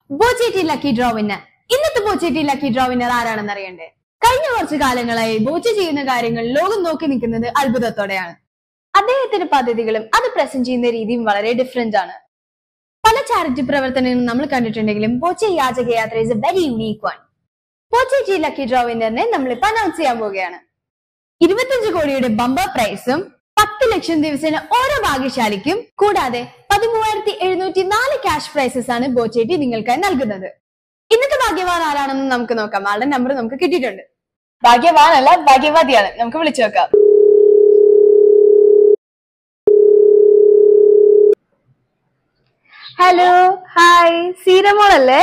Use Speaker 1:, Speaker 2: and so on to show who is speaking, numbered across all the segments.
Speaker 1: Boche Tea lucky draw winner. ഇന്നത്തെ Boche Tea lucky draw winner ആരാണെന്ന് അറിയണ്ടേ? കഴിഞ്ഞ കുറച്ചു കാലങ്ങളായി ബോച്ച ചെയ്യുന്ന കാര്യങ്ങൾ ലോകം നോക്കി നിൽക്കുന്നത് അത്ഭുതത്തോടെയാണ്. അദ്ദേഹത്തിന്റെ പദ്ധതികളും അത് പ്രസന്റ് ചെയ്യുന്ന രീതിയും വളരെ ഡിഫറെന്റ് ആണ്. പല ചാരിറ്റി പ്രവർത്തനങ്ങളും നമ്മൾ കണ്ടിട്ടുണ്ടെങ്കിലും ബോച്ച യാചകയാത്ര is a very unique one. Boche tea lucky draw വിന്നറിനെ നമ്മളിപ്പോ അനൗൺസ് ചെയ്യാൻ പോവുകയാണ്. 25 കോടിയുടെ ബമ്പർ പ്രൈസും 10 ലക്ഷം ദിവസേന ഓരോ ഭാഗ്യശാലിക്കും കൂടാതെ 13,704 ക്യാഷ് പ്രൈസസ് ആണ് ബോച്ചേറ്റി നിങ്ങൾക്കായി നൽകുന്നത്. ഇന്നത്തെ ഭാഗ്യവാൻ ആരാണെന്ന് നമുക്ക് നോക്കാം. ആളുടെ നമ്പർ നമുക്ക് കിട്ടിയിട്ടുണ്ട്. ഭാഗ്യവാനല്ല, ഭാഗ്യവതിയാണ്. നമുക്ക് വിളിച്ചു നോക്കാം. ഹലോ, ഹായ്, സീരമോൾ അല്ലേ?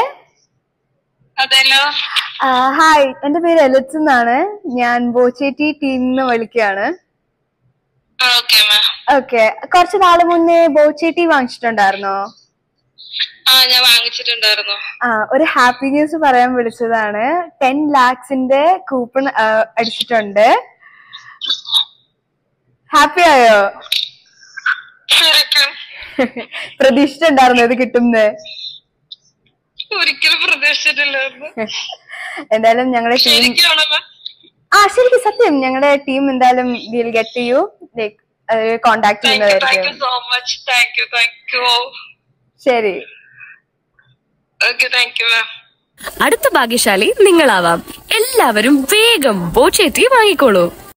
Speaker 1: ഹായ്, എന്റെ പേര് എലിറ്റ്സ് എന്നാണ്. ഞാൻ ബോച്ചേറ്റി ടീമിന്ന് വിളിക്കുകയാണ്. ഓക്കെ, കുറച്ച് നാള് മുന്നേ ബോച്ചേറ്റി വാങ്ങിച്ചിട്ടുണ്ടായിരുന്നോ?
Speaker 2: ഞാൻ വാങ്ങിച്ചിട്ടുണ്ടായിരുന്നു.
Speaker 1: ഒരു ഹാപ്പി ന്യൂസ് പറയാൻ വിളിച്ചതാണ്. 10 lakhsന്റെ കൂപ്പൺ അടിച്ചിട്ടുണ്ട്. ഹാപ്പി ആയോ? പ്രതീക്ഷിച്ചിട്ടുണ്ടായിരുന്നു ഇത് കിട്ടുന്നത്?
Speaker 2: ഒരിക്കലും പ്രതീക്ഷിച്ചിട്ടില്ലായിരുന്നു.
Speaker 1: എന്തായാലും ഞങ്ങളുടെ ടീം ശരിക്കും സത്യം ഞങ്ങളുടെ ടീം എന്തായാലും will get to you, like contact ചെയ്യുന്നതായിരിക്കും. ശരി,
Speaker 3: അടുത്ത ഭാഗ്യശാലി നിങ്ങളാവാം. എല്ലാവരും വേഗം ബോച്ചേറ്റി വാങ്ങിക്കോളൂ.